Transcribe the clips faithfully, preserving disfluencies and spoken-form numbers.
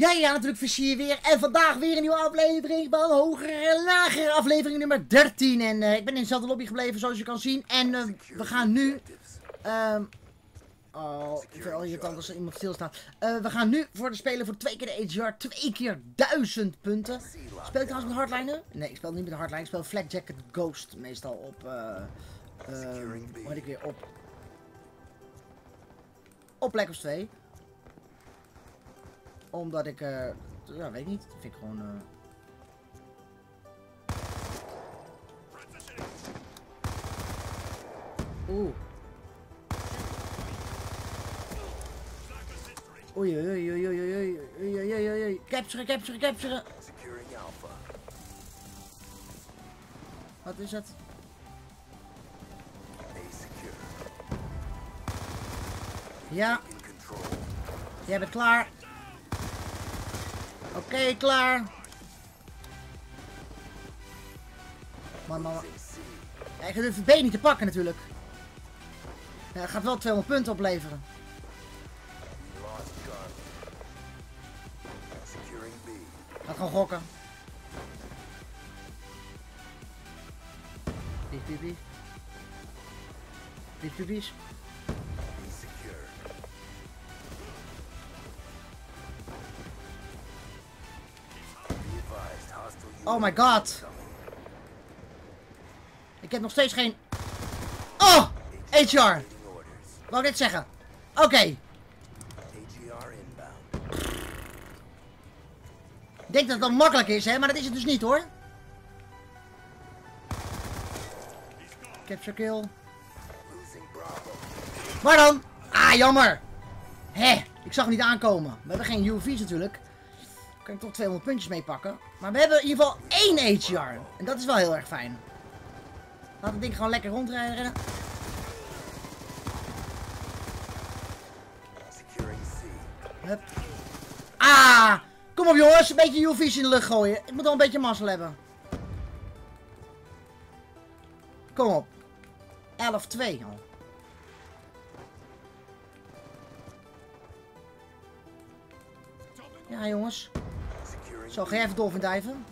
Ja, ja, natuurlijk versier weer. En vandaag weer een nieuwe aflevering van Hogere en Lagere. Aflevering nummer dertien. En uh, ik ben in dezelfde lobby gebleven, zoals je kan zien. En uh, we gaan nu... Um, oh, ik vind het al irritant als er iemand stilstaat. Uh, we gaan nu voor de spelen voor twee keer de H R. Twee keer duizend punten. Speel ik trouwens met hardliner? Nee, ik speel niet met hardliner. Ik speel Flak Jacket Ghost meestal op... Uh, uh, hoe heet ik weer? Op... Op Black Ops twee. Omdat ik, uh, ja, weet ik niet. Dat vind ik gewoon, uh... Oeh. Oei, oei, oei, oei, oei, oei, oei, oei, oei. Capturen, capturen, capturen. Wat is het? Ja. Jij bent klaar. Oké, okay, klaar. Man, man, man. Ja, ik ga de V B niet te pakken natuurlijk. Ja, het gaat wel tweehonderd punten opleveren. Gaat gewoon gokken. Pies, pies, pies. Pies, pies, pies. Oh my god. Ik heb nog steeds geen... Oh! H R. Wou ik net zeggen. Oké. Okay. Ik denk dat het dan makkelijk is, hè? Maar dat is het dus niet, hoor. Capture kill. Maar dan? Ah, jammer. Hé, ik zag hem niet aankomen. We hebben geen U V's natuurlijk. Daar kan ik toch tweehonderd puntjes mee pakken. Maar we hebben in ieder geval één H R. En dat is wel heel erg fijn. Laat het ding gewoon lekker rondrijden. Hup. Ah! Kom op jongens, een beetje U V's in de lucht gooien. Ik moet al een beetje mazzel hebben. Kom op. elf twee al. Ja jongens. Zo, ga jij even dolphin diven?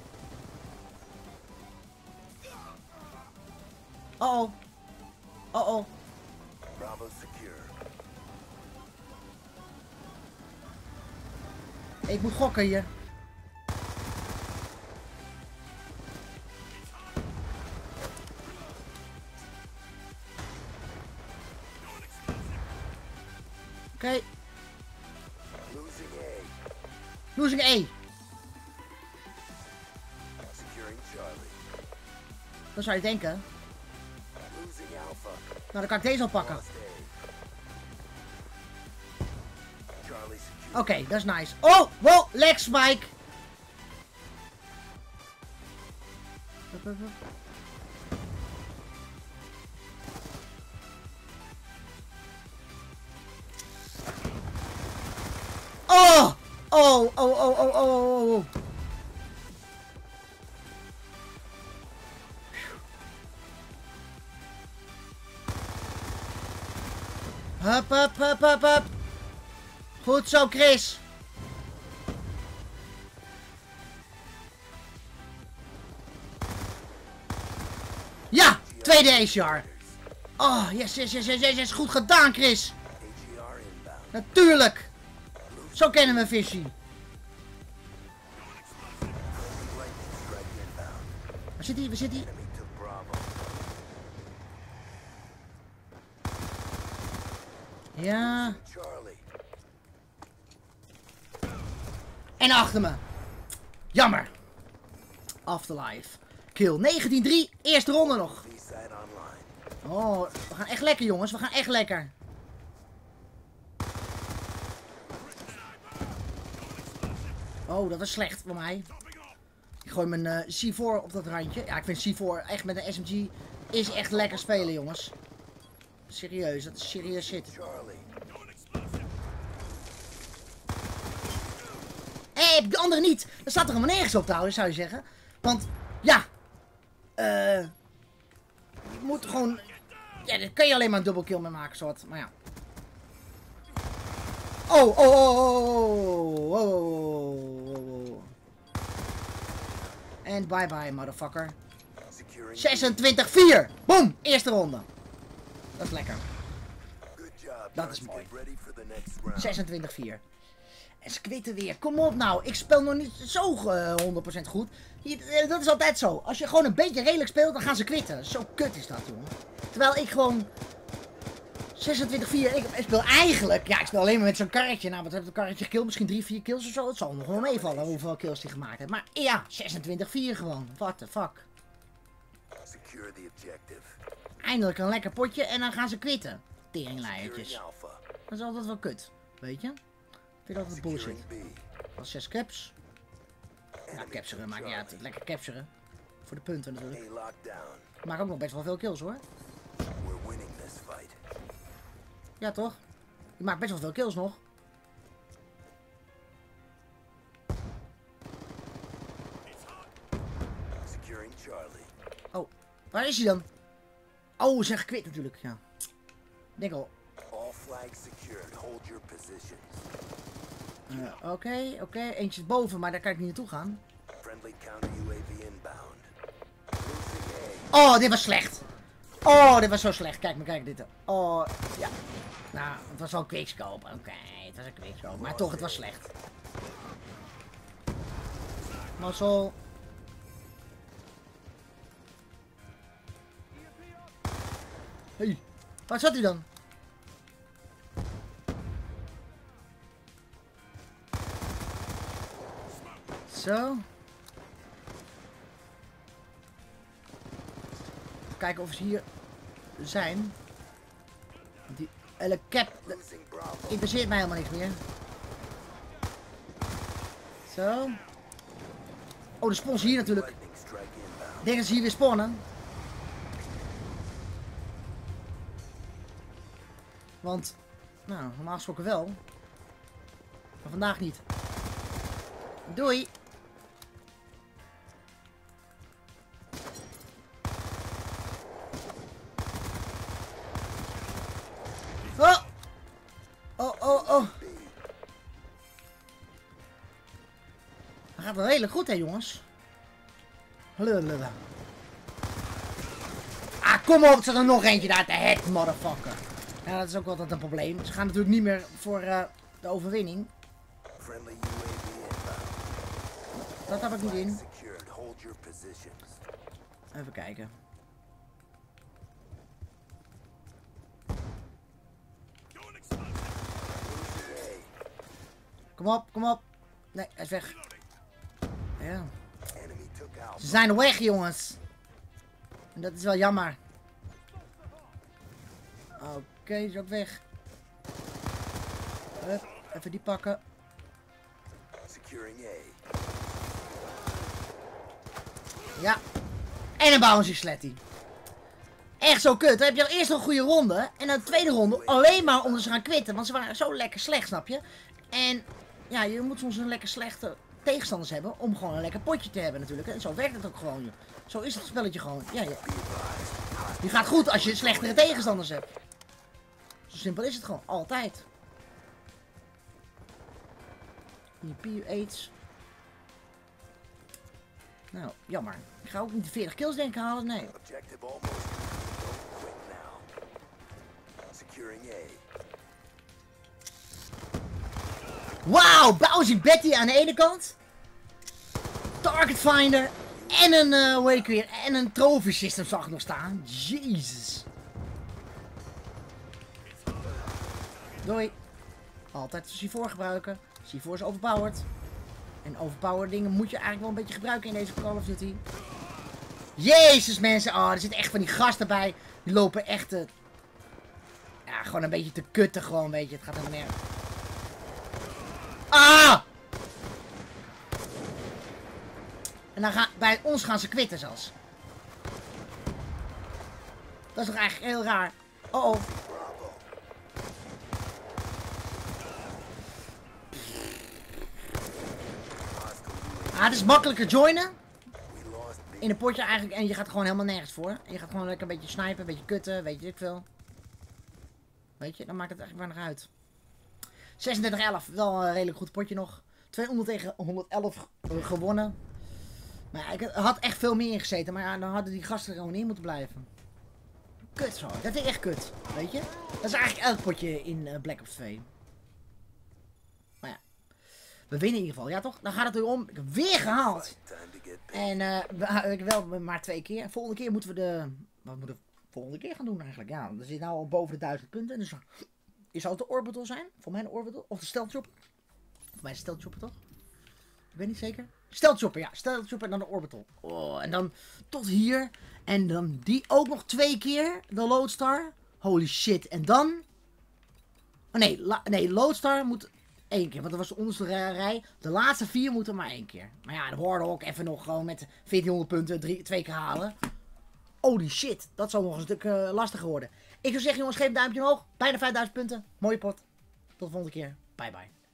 Oh oh. Oh oh. Ik moet gokken hier. Oké. Okay. Losing A. Dat zou je denken. Nou, dan kan ik deze al pakken. Oké, okay, dat is nice. Oh, wow, Lex Mike. Oh, oh, oh, oh, oh, oh, oh. Hup, hup, hup, hup, hup. Goed zo, Chris. Ja, tweede H R. Oh, yes, yes, yes, yes, yes, yes. Goed gedaan, Chris. Natuurlijk. Zo kennen we Fishy. Waar zit hij? Waar zit hij? Ja. En achter me. Jammer. Afterlife. Kill negentien drie. Eerste ronde nog. Oh, we gaan echt lekker jongens. We gaan echt lekker. Oh, dat is slecht voor mij. Ik gooi mijn uh, C vier op dat randje. Ja, ik vind C vier echt met een S M G is echt lekker spelen jongens. Serieus, dat is serieus shit. Hé, hey, de andere niet. Dat staat er helemaal nergens op trouwens, zou je zeggen. Want, ja. Eh... Uh, je moet gewoon... Ja, daar kun je alleen maar een dubbelkill mee maken, soort. Maar ja. Oh, oh, oh, oh, oh, oh, oh, oh. En bye bye, motherfucker. zesentwintig vier. Boom, eerste ronde. Dat is lekker. Dat is mooi. zesentwintig vier. En ze kwitten weer. Kom op nou. Ik speel nog niet zo uh, honderd procent goed. Hier, dat is altijd zo. Als je gewoon een beetje redelijk speelt, dan gaan ze kwitten. Zo kut is dat, jongen. Terwijl ik gewoon... zesentwintig vier. Ik, ik speel eigenlijk... Ja, ik speel alleen maar met zo'n karretje. Nou, wat heeft een karretje gekillt? Misschien drie, vier kills of zo. Het zal nog wel meevallen hoeveel kills hij gemaakt heeft. Maar ja, zesentwintig vier gewoon. What the fuck. Eindelijk een lekker potje en dan gaan ze kwitten. Teringleiertjes. Dat is altijd wel kut. Weet je? Ik vind altijd bullshit. Dat is zes caps. Ja, capturen maakt niet uit. Lekker capturen. Voor de punten natuurlijk. Ik maak ook nog best wel veel kills hoor. Ja toch? Ik maak best wel veel kills nog. Oh, waar is hij dan? Oh, ze zijn gekwit natuurlijk, ja. Denk al. Uh, Oké, okay, oké. Okay. Eentje is boven, maar daar kan ik niet naartoe gaan. Oh, dit was slecht. Oh, dit was zo slecht. Kijk maar, kijk dit. Oh, ja. Nou, het was wel een quickscope. Oké, okay, het was een quickscope. Maar toch, het was slecht. Mazzel. Hey, waar zat hij dan? Zo. Kijken of ze hier zijn. Die hele cap interesseert mij helemaal niks meer. Zo. Oh, de spons hier natuurlijk. Ik denk dat ze hier weer spawnen. Want, nou, normaal gesproken wel. Maar vandaag niet. Doei! Oh! Oh, oh, oh! Dat gaat wel redelijk goed, hè, jongens? Lululul. Ah, kom op! Er zit er nog eentje daar te head, motherfucker. Ja, dat is ook altijd een probleem. Ze gaan natuurlijk niet meer voor uh, de overwinning. Dat heb ik niet in. Even kijken. Kom op, kom op. Nee, hij is weg. Ja. Ze zijn weg, jongens. En dat is wel jammer. Oké, okay, is ook weg. Hup, even die pakken. Ja. En een bouncy slatty. Echt zo kut. Dan heb je al eerst een goede ronde. En dan de tweede ronde alleen maar om ze gaan quitten. Want ze waren zo lekker slecht, snap je? En ja, je moet soms een lekker slechte tegenstanders hebben. Om gewoon een lekker potje te hebben natuurlijk. En zo werkt het ook gewoon. Joh. Zo is het spelletje gewoon. Ja, ja. Je gaat goed als je slechtere tegenstanders hebt. Zo simpel is het gewoon. Altijd. Hier, P U aids. Nou, jammer. Ik ga ook niet de veertig kills denk ik halen, nee. Wauw, Bowsy Betty aan de ene kant. Target Finder. En een, uh, hoe heet ik weer, en een trophy system zag ik nog staan. Jezus. Doei. Altijd C vier gebruiken. C vier is overpowered. En overpowered dingen moet je eigenlijk wel een beetje gebruiken in deze Call of Duty. Jezus mensen, oh, er zitten echt van die gasten bij. Die lopen echt, uh, ja, gewoon een beetje te kutten gewoon, weet je. Het gaat helemaal nergens. Ah! En dan gaan, bij ons gaan ze quitten zelfs. Dat is toch eigenlijk heel raar. Oh oh. Ah, het is makkelijker joinen. In een potje eigenlijk. En je gaat gewoon helemaal nergens voor. En je gaat gewoon lekker een beetje snipen, een beetje kutten, weet je ik veel. Weet je, dan maakt het eigenlijk weinig uit. zesendertig elf, wel een redelijk goed potje nog. tweehonderd tegen honderdelf gewonnen. Maar ja, ik had echt veel meer ingezeten, maar ja, dan hadden die gasten er gewoon in moeten blijven. Kut zo, dat is echt kut, weet je. Dat is eigenlijk elk potje in uh, Black Ops twee. Maar ja, we winnen in ieder geval, ja toch? Dan gaat het weer om. Ik heb weer gehaald. En uh, ik wel maar twee keer. Volgende keer moeten we de... Wat moeten we de volgende keer gaan doen eigenlijk? Ja, er zit nou al boven de duizend punten. Dus is zou het de orbital zijn? Voor mij de orbital. Of de stealth chopper. Voor mij de stealth chopper toch? Ik weet niet zeker. Stealth chopper, ja. Stealth chopper en dan de orbital. Oh, en dan tot hier. En dan die ook nog twee keer. De Lodestar. Holy shit. En dan... Oh nee, la... nee, Lodestar moet... Eén keer, want dat was de onderste rij. De laatste vier moeten maar één keer. Maar ja, de Warhawk even nog gewoon met veertienhonderd punten drie, twee keer halen. Holy shit, dat zal nog een stuk uh, lastiger worden. Ik zou zeggen jongens, geef een duimpje omhoog. Bijna vijfduizend punten. Mooie pot. Tot de volgende keer. Bye bye.